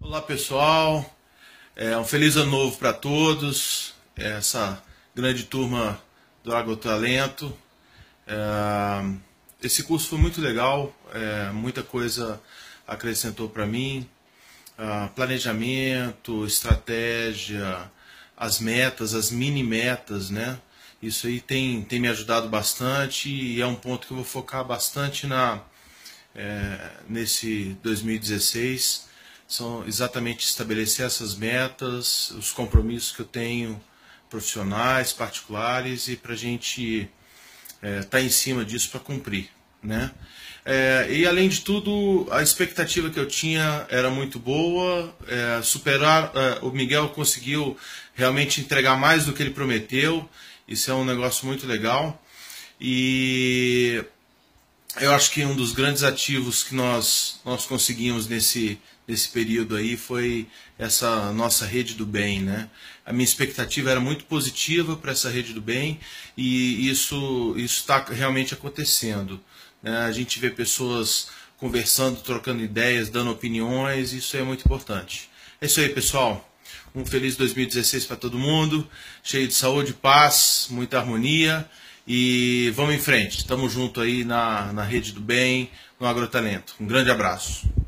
Olá pessoal, um feliz ano novo para todos, essa grande turma do Agrotalento. Esse curso foi muito legal, muita coisa acrescentou para mim, planejamento, estratégia, as metas, as mini metas, né? Isso aí tem me ajudado bastante e é um ponto que eu vou focar bastante nesse 2016. São exatamente estabelecer essas metas, os compromissos que eu tenho profissionais, particulares, e para a gente estar em cima disso para cumprir, né? E além de tudo, a expectativa que eu tinha era muito boa, o Miguel conseguiu realmente entregar mais do que ele prometeu, isso é um negócio muito legal, e eu acho que um dos grandes ativos que nós conseguimos nesse período aí foi essa nossa rede do bem, né? A minha expectativa era muito positiva para essa rede do bem e isso está realmente acontecendo, né? A gente vê pessoas conversando, trocando ideias, dando opiniões, isso é muito importante. É isso aí, pessoal. Um feliz 2016 para todo mundo, cheio de saúde, paz, muita harmonia. E vamos em frente, estamos juntos aí na rede do bem, no Agrotalento. Um grande abraço.